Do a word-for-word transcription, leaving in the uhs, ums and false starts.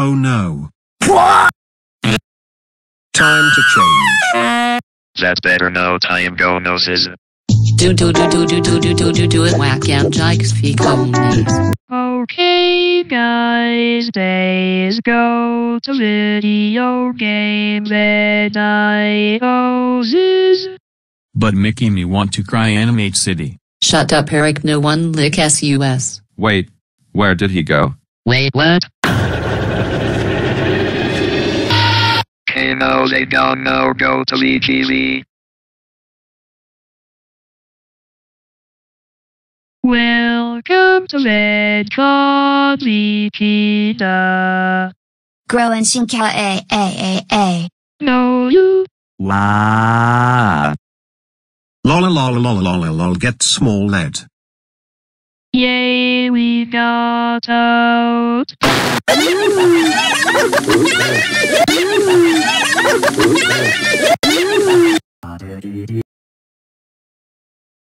Oh no. Time to change. That's better, no time go noses. Do do do do do do do do do do it whack and jikes feet only. Okay guys, days go to video games and I oses. But Mickey me want to cry Animate City. Shut up Eric, no one lick S U S. Wait, where did he go? Wait, what? Okay, no, they don't know, go to W G J. Welcome to Red Coffee Pizza. Growing Shinka A A A A. No, you. Wow. Lol lol lol lol lol get small lead. Yay, we got out.